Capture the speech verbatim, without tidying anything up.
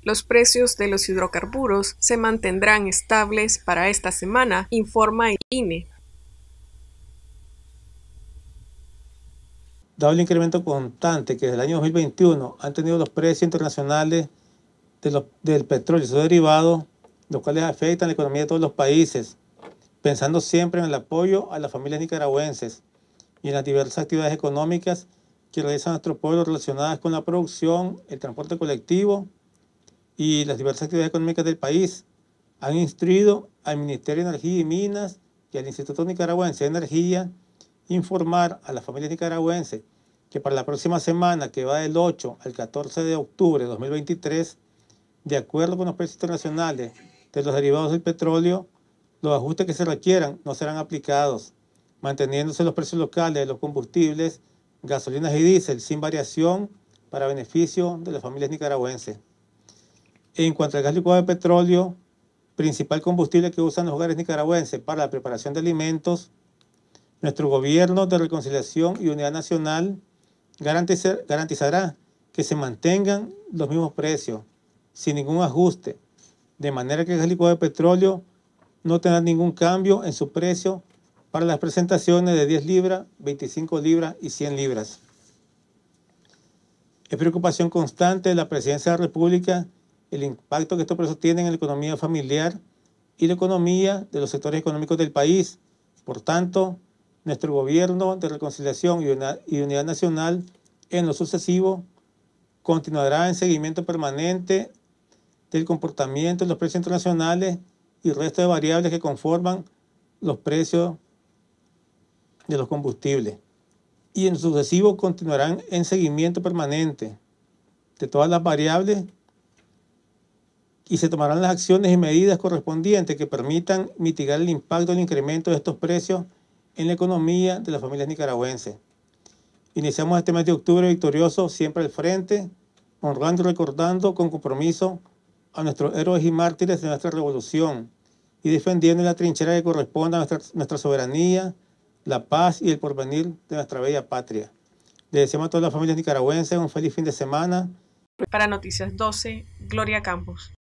Los precios de los hidrocarburos se mantendrán estables para esta semana, informa el I N E. Dado el incremento constante que desde el año dos mil veintiuno han tenido los precios internacionales de los, del petróleo y sus derivados, los cuales afectan la economía de todos los países, pensando siempre en el apoyo a las familias nicaragüenses y en las diversas actividades económicas que realiza nuestro pueblo relacionadas con la producción, el transporte colectivo y las diversas actividades económicas del país, han instruido al Ministerio de Energía y Minas y al Instituto Nicaragüense de Energía informar a las familias nicaragüenses que para la próxima semana, que va del ocho al catorce de octubre de dos mil veintitrés, de acuerdo con los precios internacionales de los derivados del petróleo, los ajustes que se requieran no serán aplicados, manteniéndose los precios locales de los combustibles, gasolinas y diésel sin variación para beneficio de las familias nicaragüenses. En cuanto al gas licuado de petróleo, principal combustible que usan los hogares nicaragüenses para la preparación de alimentos, nuestro gobierno de reconciliación y unidad nacional garantizar, garantizará que se mantengan los mismos precios, sin ningún ajuste, de manera que el gas licuado de petróleo no tendrá ningún cambio en su precio para las presentaciones de diez libras, veinticinco libras y cien libras. Es preocupación constante de la Presidencia de la República el impacto que estos precios tienen en la economía familiar y la economía de los sectores económicos del país. Por tanto, nuestro gobierno de reconciliación y unidad, y unidad nacional en lo sucesivo continuará en seguimiento permanente del comportamiento de los precios internacionales y el resto de variables que conforman los precios de los combustibles. Y en lo sucesivo continuarán en seguimiento permanente de todas las variables y se tomarán las acciones y medidas correspondientes que permitan mitigar el impacto del incremento de estos precios en la economía de las familias nicaragüenses. Iniciamos este mes de octubre victorioso, siempre al frente, honrando y recordando con compromiso a nuestros héroes y mártires de nuestra revolución y defendiendo en la trinchera que corresponde a nuestra, nuestra soberanía, la paz y el porvenir de nuestra bella patria. Le deseamos a todas las familias nicaragüenses un feliz fin de semana. Para Noticias doce, Gloria Campos.